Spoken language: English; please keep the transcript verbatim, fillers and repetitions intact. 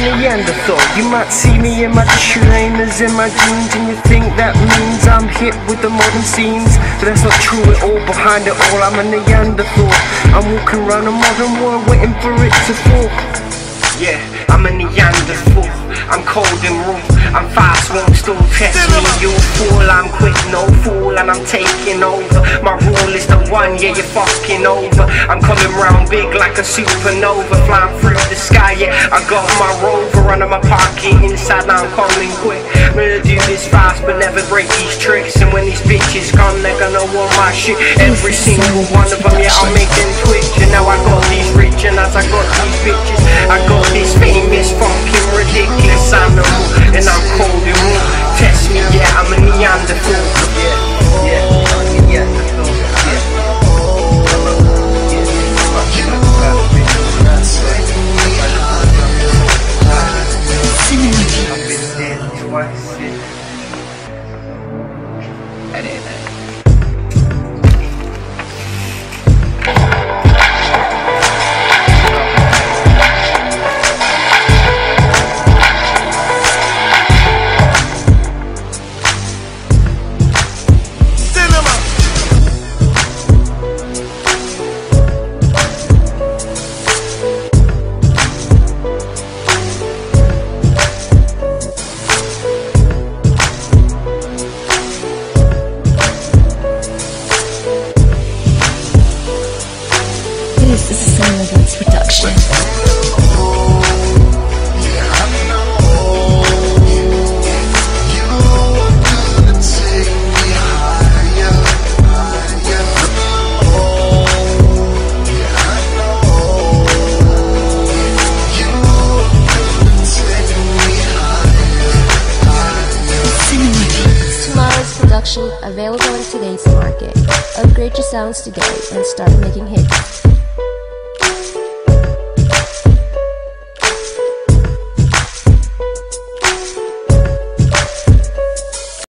Neanderthal. You might see me in my trainers, in my jeans, and you think that means I'm hip with the modern scenes. But that's not true at all. Behind it all, I'm a Neanderthal. I'm walking around a modern world waiting for it to fall. Yeah, I'm a Neanderthal. I'm cold and raw. I'm fast, won't stall. Test me, you'll fall. I'm quick, no fool, and I'm taking over. My rule is the one, yeah, you're fucking over. I'm coming round big like a supernova, flying through the sky, yeah. I got my rover under my pocket inside, now I'm coming quick. I'm gonna do this fast, but never break these tricks. And when these bitches come, they're gonna want my shit. Every single one of them, yeah, I'll make them twitch. And now I got these rich, and as I got these bitches, I got this famous, fucking ridiculous animal, and I'm cold and raw. Test me, yeah, I'm a Neanderthal. Yeah, yeah, I'm a Neanderthal. I've been dead twice. I didn't know. This is a Neanderthal production. Tomorrow's production available in today's market. Upgrade your sounds today and start making hits.